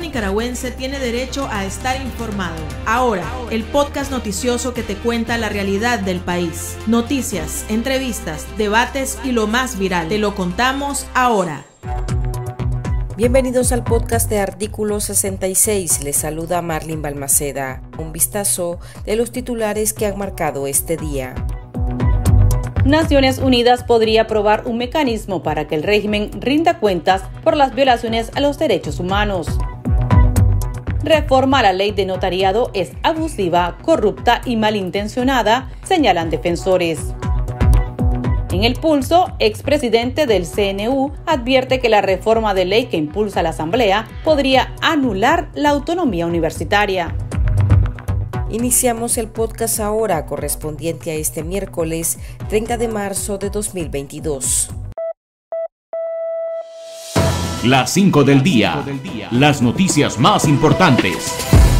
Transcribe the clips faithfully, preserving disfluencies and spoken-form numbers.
nicaragüense tiene derecho a estar informado. Ahora, el podcast noticioso que te cuenta la realidad del país. Noticias, entrevistas, debates y lo más viral. Te lo contamos ahora. Bienvenidos al podcast de Artículo sesenta y seis. Les saluda Marlene Balmaceda. Un vistazo de los titulares que han marcado este día. Naciones Unidas podría aprobar un mecanismo para que el régimen rinda cuentas por las violaciones a los derechos humanos. Reforma a la ley de notariado es abusiva, corrupta y malintencionada, señalan defensores. En El Pulso, expresidente del C N U advierte que la reforma de ley que impulsa la Asamblea podría anular la autonomía universitaria. Iniciamos el podcast ahora, correspondiente a este miércoles treinta de marzo de dos mil veintidós. Las cinco del día. Las noticias más importantes.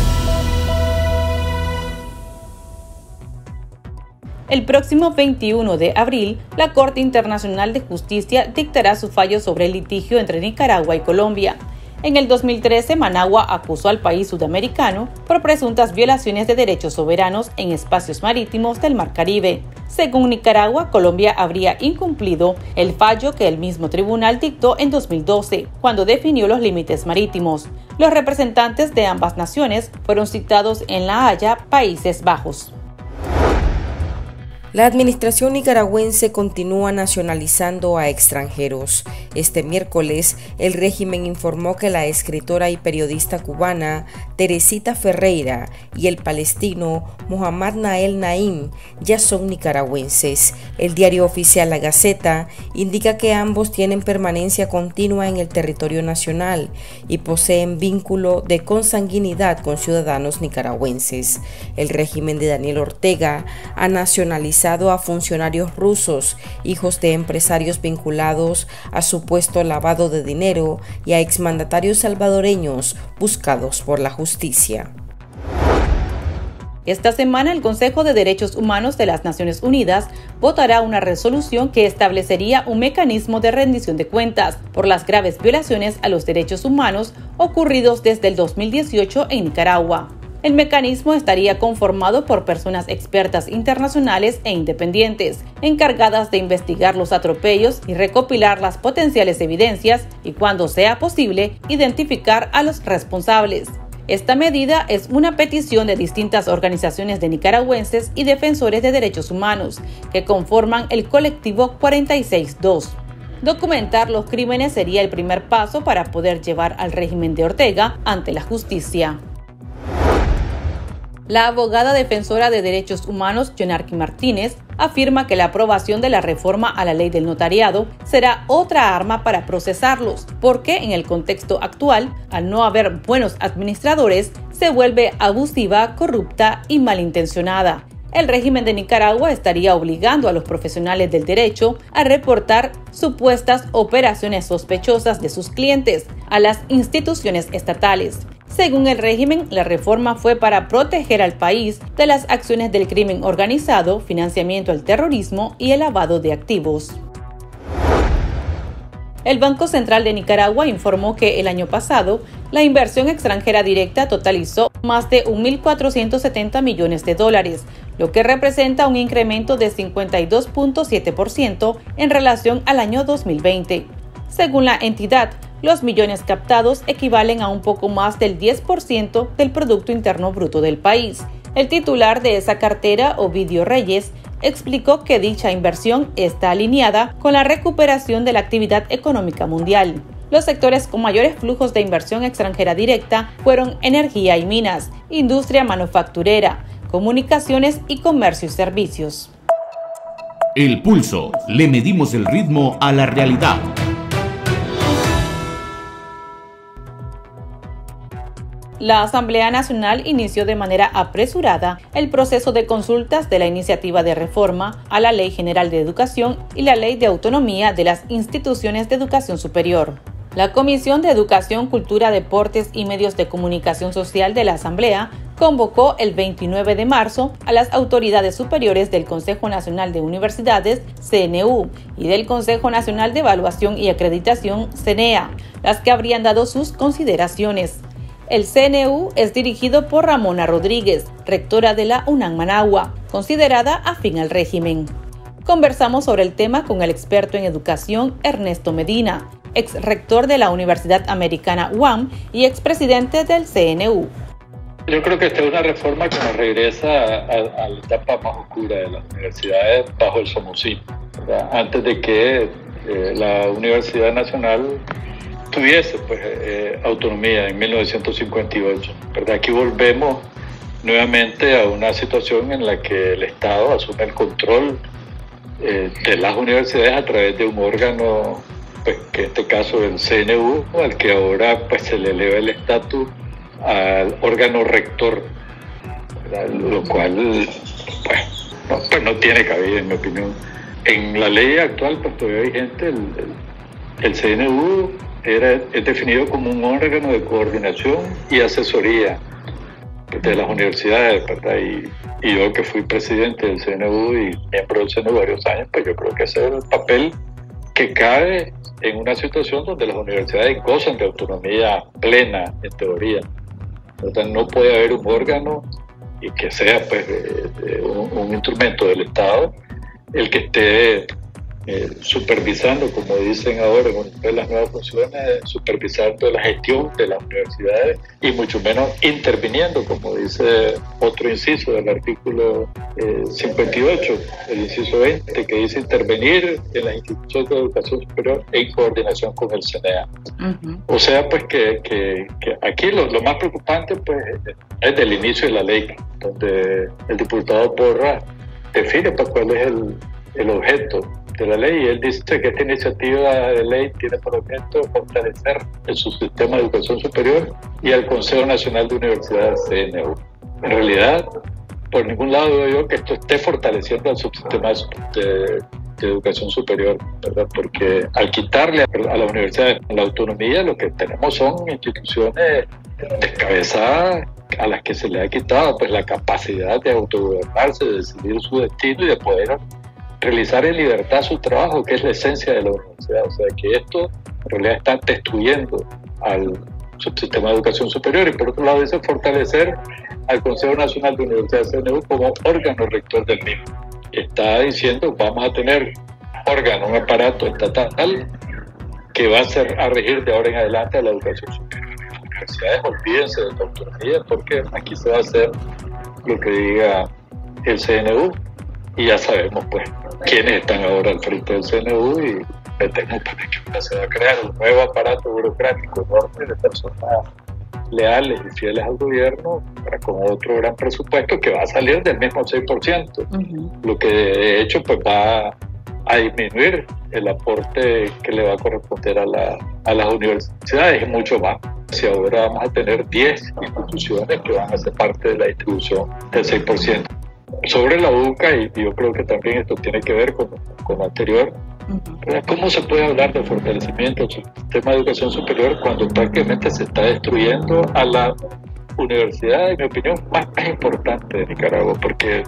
El próximo veintiuno de abril, la Corte Internacional de Justicia dictará su fallo sobre el litigio entre Nicaragua y Colombia. En el dos mil trece, Managua acusó al país sudamericano por presuntas violaciones de derechos soberanos en espacios marítimos del Mar Caribe. Según Nicaragua, Colombia habría incumplido el fallo que el mismo tribunal dictó en dos mil doce, cuando definió los límites marítimos. Los representantes de ambas naciones fueron citados en La Haya, Países Bajos. La administración nicaragüense continúa nacionalizando a extranjeros. Este miércoles, el régimen informó que la escritora y periodista cubana Teresita Ferreira y el palestino Mohammad Nael Naim ya son nicaragüenses. El diario oficial La Gaceta indica que ambos tienen permanencia continua en el territorio nacional y poseen vínculo de consanguinidad con ciudadanos nicaragüenses. El régimen de Daniel Ortega ha nacionalizado a funcionarios rusos, hijos de empresarios vinculados a supuesto lavado de dinero, y a exmandatarios salvadoreños buscados por la justicia. Esta semana, el Consejo de Derechos Humanos de las Naciones Unidas votará una resolución que establecería un mecanismo de rendición de cuentas por las graves violaciones a los derechos humanos ocurridos desde el dos mil dieciocho en Nicaragua. El mecanismo estaría conformado por personas expertas internacionales e independientes, encargadas de investigar los atropellos y recopilar las potenciales evidencias y, cuando sea posible, identificar a los responsables. Esta medida es una petición de distintas organizaciones de nicaragüenses y defensores de derechos humanos, que conforman el colectivo cuarenta y seis dos. Documentar los crímenes sería el primer paso para poder llevar al régimen de Ortega ante la justicia. La abogada defensora de derechos humanos, Yonarqui Martínez, afirma que la aprobación de la reforma a la ley del notariado será otra arma para procesarlos, porque en el contexto actual, al no haber buenos administradores, se vuelve abusiva, corrupta y malintencionada. El régimen de Nicaragua estaría obligando a los profesionales del derecho a reportar supuestas operaciones sospechosas de sus clientes a las instituciones estatales. Según el régimen, la reforma fue para proteger al país de las acciones del crimen organizado, financiamiento al terrorismo y el lavado de activos. El Banco Central de Nicaragua informó que el año pasado la inversión extranjera directa totalizó más de mil cuatrocientos setenta millones de dólares, lo que representa un incremento de cincuenta y dos punto siete por ciento en relación al año dos mil veinte. Según la entidad, los millones captados equivalen a un poco más del diez por ciento del Producto Interno Bruto del país. El titular de esa cartera, Ovidio Reyes, explicó que dicha inversión está alineada con la recuperación de la actividad económica mundial. Los sectores con mayores flujos de inversión extranjera directa fueron energía y minas, industria manufacturera, comunicaciones y comercio y servicios. El Pulso. Le medimos el ritmo a la realidad. La Asamblea Nacional inició de manera apresurada el proceso de consultas de la iniciativa de reforma a la Ley General de Educación y la Ley de Autonomía de las Instituciones de Educación Superior. La Comisión de Educación, Cultura, Deportes y Medios de Comunicación Social de la Asamblea convocó el veintinueve de marzo a las autoridades superiores del Consejo Nacional de Universidades, C N U, y del Consejo Nacional de Evaluación y Acreditación, C N E A, las que habrían dado sus consideraciones. El C N U es dirigido por Ramona Rodríguez, rectora de la UNAM Managua, considerada afín al régimen. Conversamos sobre el tema con el experto en educación Ernesto Medina, ex rector de la Universidad Americana U A M y expresidente del C N U. Yo creo que esta es una reforma que nos regresa a, a, a la etapa más oscura de las universidades bajo el somocismo, ¿verdad? Antes de que eh, la Universidad Nacional tuviese pues, eh, autonomía en mil novecientos cincuenta y ocho. ¿Verdad? Aquí volvemos nuevamente a una situación en la que el Estado asume el control eh, de las universidades a través de un órgano, pues, que en este caso el C N U, al que ahora pues, se le eleva el estatus al órgano rector, ¿verdad? Lo cual pues no, pues no tiene cabida, en mi opinión. En la ley actual pues todavía vigente, el, el, el C N U era, es definido como un órgano de coordinación y asesoría de las universidades, ¿verdad? Y, y yo que fui presidente del C N U y miembro del C N U varios años, pues yo creo que ese es el papel que cabe en una situación donde las universidades gozan de autonomía plena, en teoría. Entonces no puede haber un órgano y que sea pues, de, de un, un instrumento del Estado el que esté eh, supervisando, como dicen ahora, con las nuevas funciones, supervisando la gestión de las universidades y mucho menos interviniendo, como dice otro inciso del artículo eh, cincuenta y ocho, el inciso veinte, que dice intervenir en las instituciones de educación superior en coordinación con el C N E A. Uh-huh. O sea, pues que, que, que aquí lo, lo más preocupante pues, es del inicio de la ley, donde el diputado Porras define pues, cuál es el, el objeto de la ley, y él dice que esta iniciativa de ley tiene por objeto fortalecer el subsistema de educación superior y al Consejo Nacional de Universidades, C N U. En realidad, por ningún lado veo yo que esto esté fortaleciendo el subsistema de, de educación superior, ¿verdad? Porque al quitarle a la universidad la autonomía, lo que tenemos son instituciones descabezadas a las que se le ha quitado pues, la capacidad de autogobernarse, de decidir su destino y de poder realizar en libertad su trabajo, que es la esencia de la universidad. O sea, que esto en realidad está destruyendo al subsistema de educación superior, y por otro lado dice fortalecer al Consejo Nacional de Universidades, C N U, como órgano rector del mismo. Está diciendo vamos a tener órgano, un aparato estatal que va a ser a regir de ahora en adelante a la educación superior. Las universidades olvídense de la autonomía, porque aquí se va a hacer lo que diga el C N U, y ya sabemos pues quiénes están ahora al frente del C N U, y pretendemos que se va a crear un nuevo aparato burocrático enorme de personas leales y fieles al gobierno, para con otro gran presupuesto que va a salir del mismo seis por ciento, uh-huh. Lo que de hecho pues va a disminuir el aporte que le va a corresponder a, la, a las universidades y mucho más. Si ahora vamos a tener diez instituciones que van a ser parte de la distribución del seis por ciento. Sobre la U C A, y yo creo que también esto tiene que ver con, con lo anterior, uh-huh. ¿Cómo se puede hablar de fortalecimiento del sistema de educación superior cuando prácticamente se está destruyendo a la universidad, en mi opinión, más, más importante de Nicaragua? Porque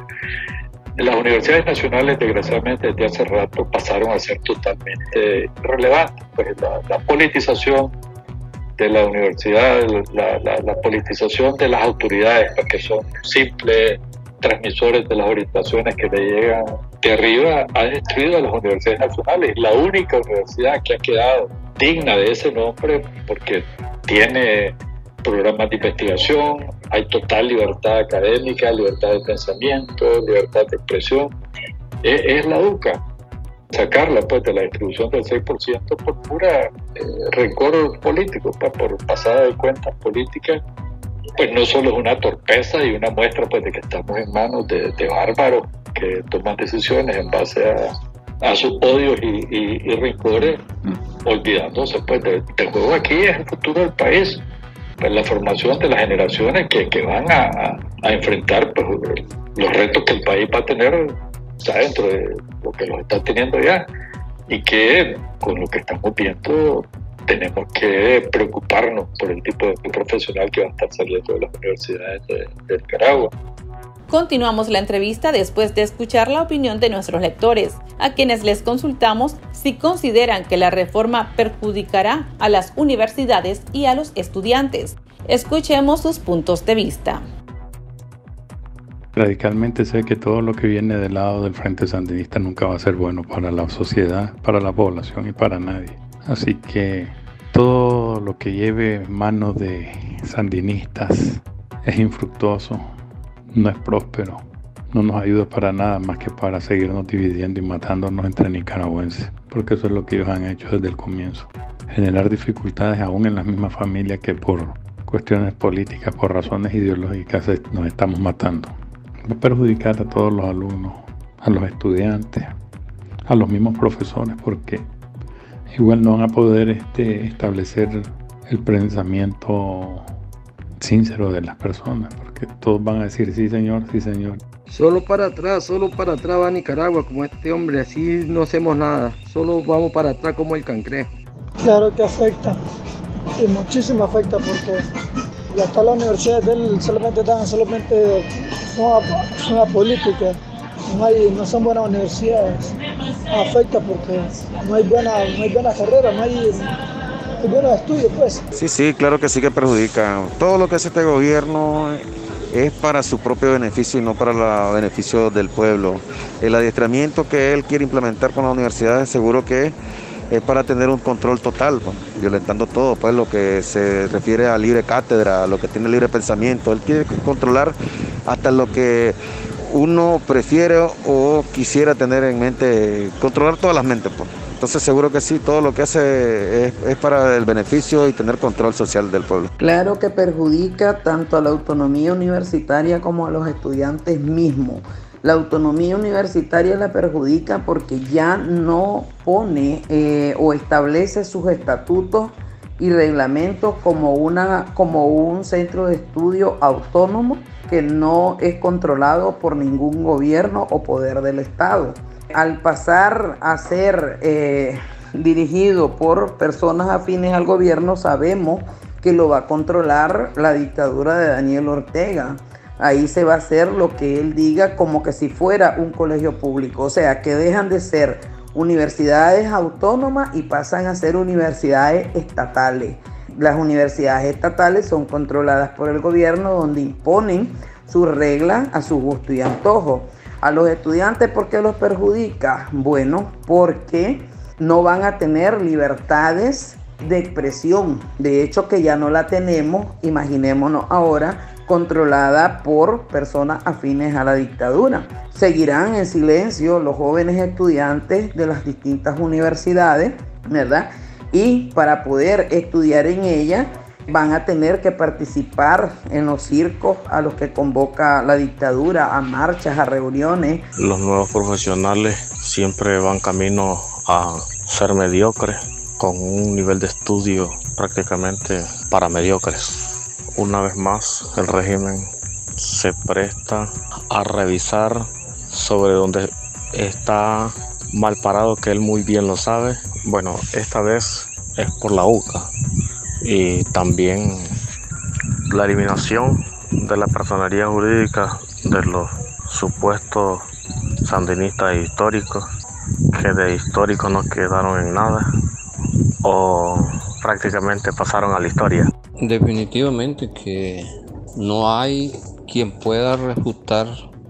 las universidades nacionales, desgraciadamente, desde hace rato pasaron a ser totalmente irrelevantes. Pues la, la politización de la universidad, la, la, la politización de las autoridades, que son simples transmisores de las orientaciones que le llegan de arriba, ha destruido a las universidades nacionales. La única universidad que ha quedado digna de ese nombre, porque tiene programas de investigación, hay total libertad académica, libertad de pensamiento, libertad de expresión, es, es la U C A. Sacarla pues, de la distribución del seis por ciento por pura eh, rencor político, pues, por pasada de cuentas políticas, pues no solo es una torpeza y una muestra pues, de que estamos en manos de, de bárbaros que toman decisiones en base a, a sus odios y, y, y rencores, olvidándose pues, de, del juego. Aquí es el futuro del país, pues, la formación de las generaciones que, que van a, a, a enfrentar pues, los retos que el país va a tener, o sea, dentro de lo que los está teniendo ya, y que con lo que estamos viendo tenemos que preocuparnos por el tipo de profesional que va a estar saliendo de las universidades de, de Nicaragua. Continuamos la entrevista después de escuchar la opinión de nuestros lectores, a quienes les consultamos si consideran que la reforma perjudicará a las universidades y a los estudiantes. Escuchemos sus puntos de vista. Radicalmente sé que todo lo que viene del lado del Frente Sandinista nunca va a ser bueno para la sociedad, para la población y para nadie. Así que todo lo que lleve manos de sandinistas es infructuoso, no es próspero, no nos ayuda para nada más que para seguirnos dividiendo y matándonos entre nicaragüenses, porque eso es lo que ellos han hecho desde el comienzo. Generar dificultades aún en las mismas familias que por cuestiones políticas, por razones ideológicas nos estamos matando. Va a perjudicar a todos los alumnos, a los estudiantes, a los mismos profesores, porque igual no van a poder este, establecer el pensamiento sincero de las personas, porque todos van a decir sí señor, sí señor. Solo para atrás, solo para atrás va Nicaragua como este hombre, así no hacemos nada, solo vamos para atrás como el cangrejo. Claro que afecta, y muchísimo afecta, porque ya está la universidad de él, solamente dan, solamente son una política, no, hay, no son buenas universidades, afecta porque no hay buena, no hay buena carrera, no hay, no hay buenos estudios pues. Sí, sí, claro que sí que perjudica. Todo lo que hace este gobierno es para su propio beneficio y no para el beneficio del pueblo. El adiestramiento que él quiere implementar con las universidades seguro que es para tener un control total, pues, violentando todo, pues lo que se refiere a libre cátedra, a lo que tiene libre pensamiento. Él quiere controlar hasta lo que uno prefiere o quisiera tener en mente, controlar todas las mentes, pues. Entonces seguro que sí, todo lo que hace es, es para el beneficio y tener control social del pueblo. Claro que perjudica tanto a la autonomía universitaria como a los estudiantes mismos. La autonomía universitaria la perjudica porque ya no pone eh, o establece sus estatutos y reglamentos como, una, como un centro de estudio autónomo que no es controlado por ningún gobierno o poder del Estado. Al pasar a ser eh, dirigido por personas afines al gobierno, sabemos que lo va a controlar la dictadura de Daniel Ortega. Ahí se va a hacer lo que él diga como que si fuera un colegio público. O sea, que dejan de ser universidades autónomas y pasan a ser universidades estatales. Las universidades estatales son controladas por el gobierno, donde imponen sus reglas a su gusto y antojo. A los estudiantes, ¿por qué los perjudica? Bueno, porque no van a tener libertades de expresión. De hecho, que ya no la tenemos, imaginémonos ahora, controlada por personas afines a la dictadura. Seguirán en silencio los jóvenes estudiantes de las distintas universidades, ¿verdad? Y para poder estudiar en ellas van a tener que participar en los circos a los que convoca la dictadura, a marchas, a reuniones. Los nuevos profesionales siempre van camino a ser mediocres, con un nivel de estudio prácticamente para mediocres. Una vez más, el régimen se presta a revisar sobre dónde está mal parado, que él muy bien lo sabe. Bueno, esta vez es por la U C A y también la eliminación de la personería jurídica de los supuestos sandinistas históricos, que de históricos no quedaron en nada o prácticamente pasaron a la historia. Definitivamente que no hay quien pueda refutar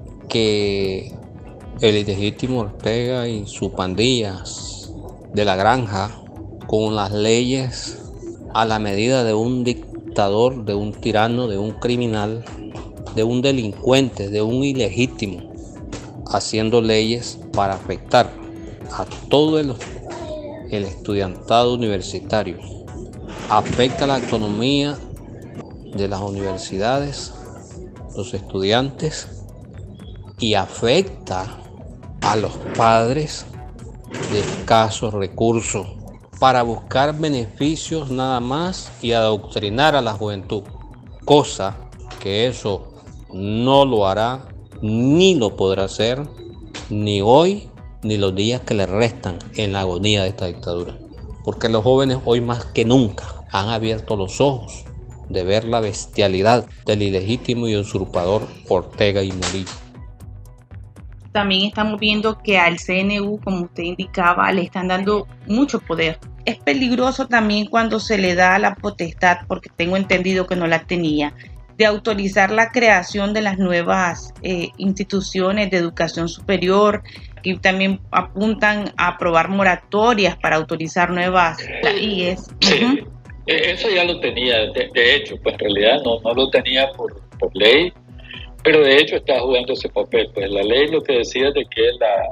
que el ilegítimo Ortega y sus pandillas de la granja, con las leyes a la medida de un dictador, de un tirano, de un criminal, de un delincuente, de un ilegítimo, haciendo leyes para afectar a todo el, el estudiantado universitario. Afecta la autonomía de las universidades, los estudiantes, y afecta a los padres de escasos recursos para buscar beneficios nada más y adoctrinar a la juventud, cosa que eso no lo hará ni lo podrá hacer ni hoy ni los días que le restan en la agonía de esta dictadura, porque los jóvenes hoy más que nunca han abierto los ojos de ver la bestialidad del ilegítimo y usurpador Ortega y Murillo. también estamos viendo que al C N U, como usted indicaba, le están dando mucho poder. Es peligroso también cuando se le da la potestad, porque tengo entendido que no la tenía, de autorizar la creación de las nuevas eh, instituciones de educación superior, y también apuntan a aprobar moratorias para autorizar nuevas I E S. Sí, Uh-huh. Eso ya lo tenía, de, de hecho, pues en realidad no, no lo tenía por, por ley, pero de hecho estaba jugando ese papel. Pues la ley lo que decía es de que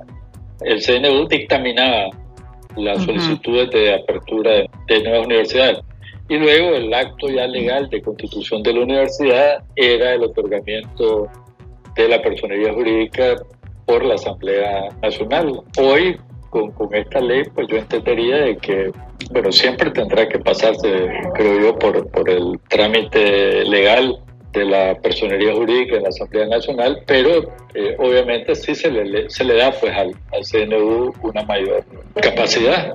la, el C N U dictaminaba las uh-huh. solicitudes de apertura de, de nuevas universidades. Y luego el acto ya legal de constitución de la universidad era el otorgamiento de la personería jurídica por la Asamblea Nacional. Hoy, con, con esta ley, pues yo entendería de que, bueno, siempre tendrá que pasarse, creo yo, por, por el trámite legal de la personería jurídica en la Asamblea Nacional, pero eh, obviamente sí se le, se le da pues al, al C N U una mayor capacidad.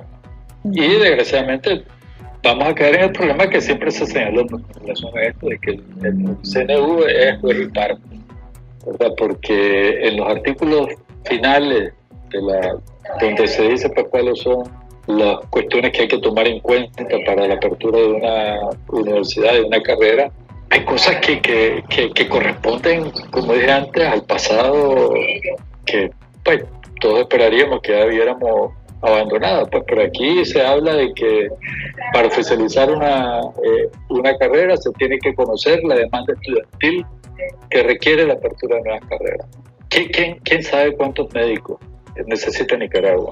Y desgraciadamente vamos a caer en el problema que siempre se señaló en relación a esto, de que el, el C N U es juez y parte, ¿verdad? Porque en los artículos finales de la, donde se dice pues cuáles son las cuestiones que hay que tomar en cuenta para la apertura de una universidad, de una carrera, hay cosas que, que, que, que corresponden, como dije antes, al pasado, que pues todos esperaríamos que ya hubiéramos abandonado, pues, pero aquí se habla de que para oficializar una, eh, una carrera se tiene que conocer la demanda estudiantil que requiere la apertura de nuevas carreras. ¿Quién, quién, quién sabe cuántos médicos necesita Nicaragua?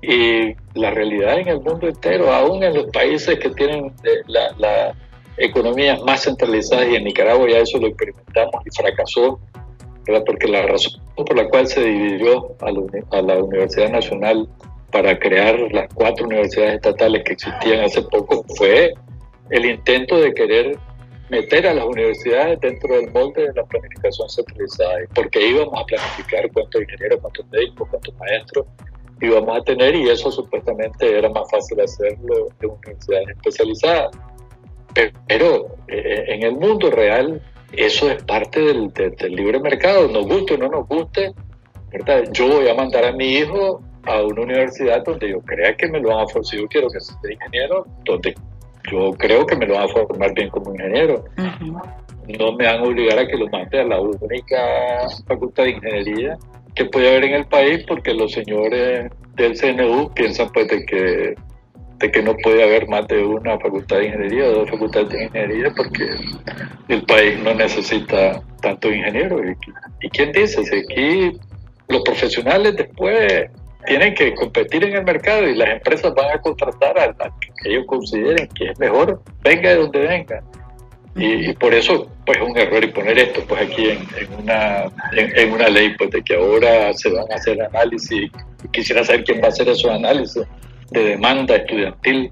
Y la realidad en el mundo entero, aún en los países que tienen eh, la, la economías más centralizadas, y en Nicaragua ya eso lo experimentamos y fracasó, ¿verdad? Porque la razón por la cual se dividió a la, a la Universidad Nacional para crear las cuatro universidades estatales que existían hace poco fue el intento de querer meter a las universidades dentro del molde de la planificación centralizada, porque íbamos a planificar cuántos ingenieros, cuántos médicos, cuántos maestros íbamos a tener, y eso supuestamente era más fácil hacerlo de universidades especializadas. Pero, pero eh, en el mundo real eso es parte del, del, del libre mercado, nos guste o no nos guste, ¿verdad? Yo voy a mandar a mi hijo a una universidad donde yo crea que me lo van a formar, si yo quiero que sea ingeniero, donde yo creo que me lo van a formar bien como ingeniero. Uh-huh. No me van a obligar a que lo mande a la única facultad de ingeniería que puede haber en el país, porque los señores del C N U piensan pues de que, de que no puede haber más de una facultad de ingeniería o dos facultades de ingeniería, porque el país no necesita tantos ingenieros. ¿Y, y quién dice? Si aquí los profesionales después tienen que competir en el mercado y las empresas van a contratar a la que ellos consideren que es mejor, venga de donde venga. Y, y por eso pues es un error y poner esto pues aquí en, en, una, en, en una ley, pues de que ahora se van a hacer análisis. Quisiera saber quién va a hacer esos análisis de demanda estudiantil,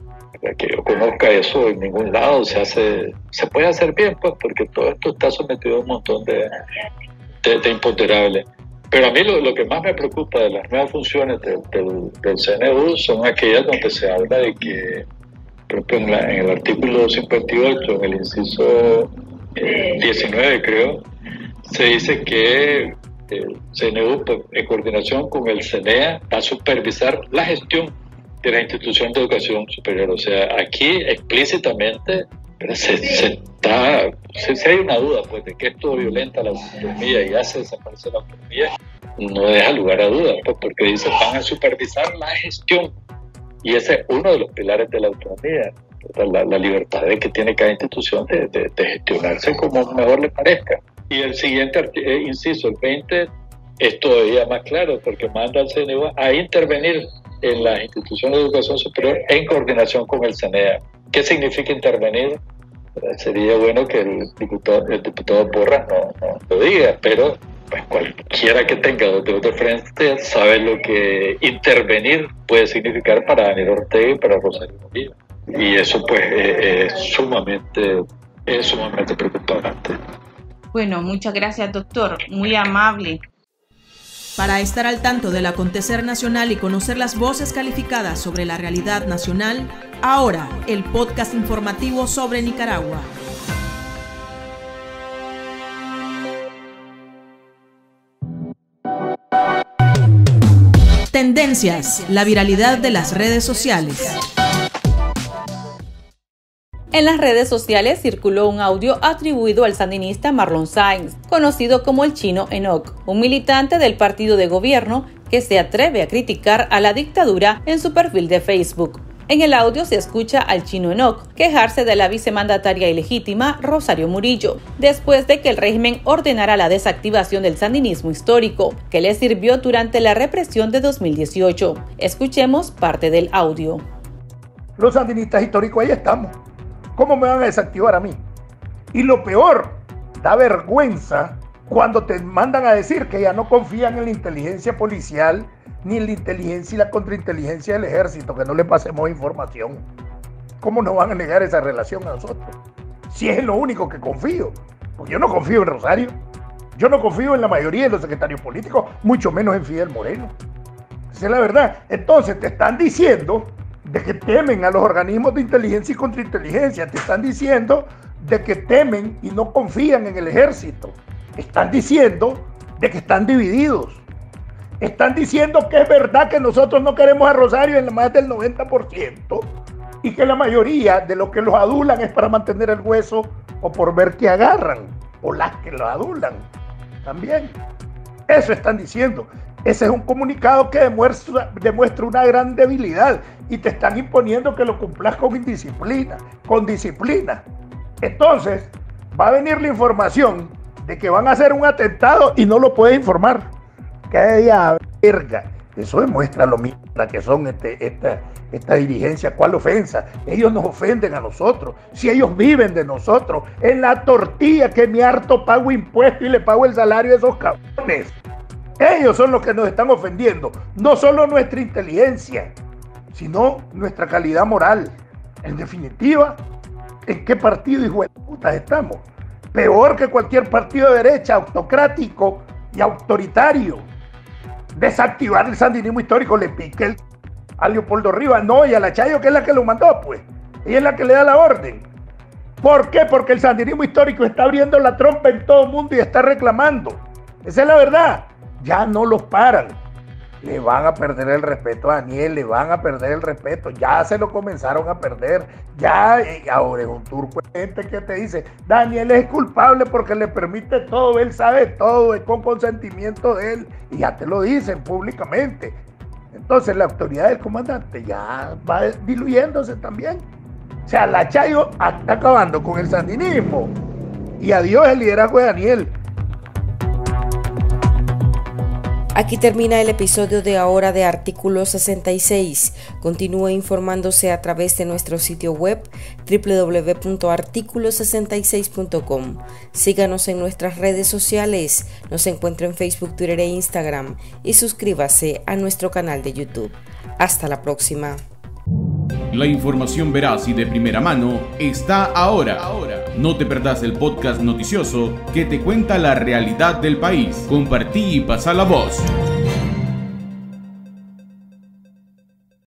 que yo conozca eso en ningún lado. Se hace, se puede hacer bien, pues, porque todo esto está sometido a un montón de, de, de imponderables. Pero a mí lo, lo que más me preocupa de las nuevas funciones de, del, del C N U son aquellas donde se habla de que, por ejemplo, en, la, en el artículo cincuenta y ocho, en el inciso eh, diecinueve, creo, se dice que el C N U, pues, en coordinación con el C N E A, va a supervisar la gestión de la institución de educación superior. O sea, aquí explícitamente se, se está, si, si hay una duda pues de que esto violenta la autonomía y hace desaparecer la autonomía, no deja lugar a dudas, pues, porque dice van a supervisar la gestión, y ese es uno de los pilares de la autonomía, la, la libertad de que tiene cada institución de, de, de gestionarse como mejor le parezca. Y el siguiente eh, inciso, el veinte, es todavía más claro, porque manda al C N U a intervenir en las instituciones de educación superior en coordinación con el C N E A. ¿Qué significa intervenir? Sería bueno que el diputado, el diputado Porras no, no lo diga, pero pues cualquiera que tenga dos dedos de frente sabe lo que intervenir puede significar para Daniel Ortega y para Rosario Murillo. Y eso pues es, es sumamente, es sumamente preocupante. Bueno, muchas gracias, doctor. Muy amable. Para estar al tanto del acontecer nacional y conocer las voces calificadas sobre la realidad nacional, ahora el podcast informativo sobre Nicaragua. Tendencias, la viralidad de las redes sociales. En las redes sociales circuló un audio atribuido al sandinista Marlon Sáenz, conocido como el Chino Enoch, un militante del partido de gobierno que se atreve a criticar a la dictadura en su perfil de Facebook. En el audio se escucha al Chino Enoch quejarse de la vicemandataria ilegítima Rosario Murillo, después de que el régimen ordenara la desactivación del sandinismo histórico, que le sirvió durante la represión de dos mil dieciocho. Escuchemos parte del audio. Los sandinistas históricos ahí estamos. ¿Cómo me van a desactivar a mí? Y lo peor, da vergüenza cuando te mandan a decir que ya no confían en la inteligencia policial, ni en la inteligencia y la contrainteligencia del ejército, que no le pasemos información. ¿Cómo nos van a negar esa relación a nosotros? Si es en lo único que confío. Pues yo no confío en Rosario. Yo no confío en la mayoría de los secretarios políticos, mucho menos en Fidel Moreno. Esa es la verdad. Entonces te están diciendo de que temen a los organismos de inteligencia y contrainteligencia, te están diciendo de que temen y no confían en el ejército, están diciendo de que están divididos, están diciendo que es verdad que nosotros no queremos a Rosario en más del noventa por ciento y que la mayoría de los que los adulan es para mantener el hueso o por ver que agarran, o las que los adulan también. Eso están diciendo. Ese es un comunicado que demuestra, demuestra una gran debilidad y te están imponiendo que lo cumplas con indisciplina, con disciplina. Entonces, va a venir la información de que van a hacer un atentado y no lo puedes informar. ¡Qué verga! Eso demuestra lo mismo que son este, esta, esta dirigencia. ¿Cuál ofensa? Ellos nos ofenden a nosotros. Si ellos viven de nosotros, en la tortilla que me harto pago impuestos y le pago el salario a esos cabrones. Ellos son los que nos están ofendiendo, no solo nuestra inteligencia, sino nuestra calidad moral. En definitiva, ¿en qué partido hijo de putas estamos? Peor que cualquier partido de derecha, autocrático y autoritario. Desactivar el sandinismo histórico, le pique el a Leopoldo Rivas, no, y a la Chayo, que es la que lo mandó, pues. Ella es la que le da la orden. ¿Por qué? Porque el sandinismo histórico está abriendo la trompa en todo el mundo y está reclamando. Esa es la verdad. Ya no los paran. Le van a perder el respeto a Daniel, le van a perder el respeto. Ya se lo comenzaron a perder. Ya, ahora es un turco. Gente que te dice, Daniel es culpable porque le permite todo, él sabe todo, es con consentimiento de él. Y ya te lo dicen públicamente. Entonces la autoridad del comandante ya va diluyéndose también. O sea, la Chayo está acabando con el sandinismo. Y adiós el liderazgo de Daniel. Aquí termina el episodio de ahora de Artículo sesenta y seis. Continúe informándose a través de nuestro sitio web doble u doble u doble u punto artículo sesenta y seis punto com. Síganos en nuestras redes sociales. Nos encuentra en Facebook, Twitter e Instagram. Y suscríbase a nuestro canal de YouTube. Hasta la próxima. La información veraz y de primera mano está ahora. No te perdás el podcast noticioso que te cuenta la realidad del país. Compartí y pasa la voz.